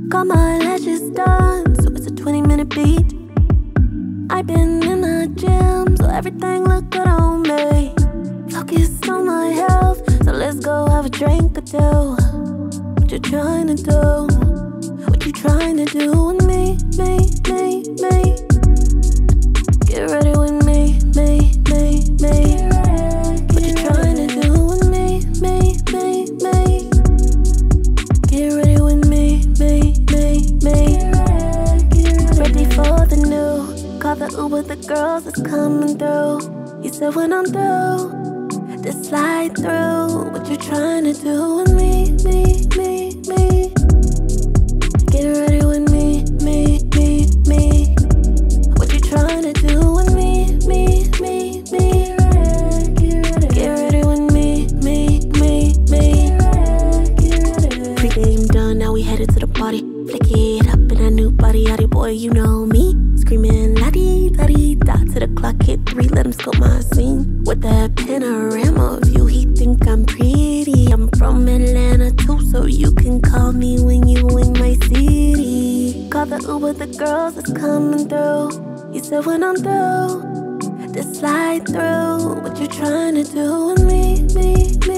Got my lashes done, so it's a 20-minute beat. I've been in the gym, so everything look good on me. Focus on my health, so let's go have a drink or two. What you trying to do? What you trying to do with me, me? Get ready with me, me. What you trying to do with me, me? Get ready with me, me. Ready for the new. Call the Uber, the girls is coming through. He said when I'm through, just slide through. What you trying to do with me, me? Get ready with me, me. What you trying to do with me, me? Get ready with me, me. Pre-game done, now we headed to the party. Flick it up in a new body, yachty boy, you know me. Screaming la-dee-da-dee-da to the clock hit 3, let him scope my scene. With that panorama view, he think I'm pretty. I'm from Atlanta too, so you can call me when you in my city. Call the Uber, the girls is coming through. He said when I'm through, just slide through. What you trying to do with me, me?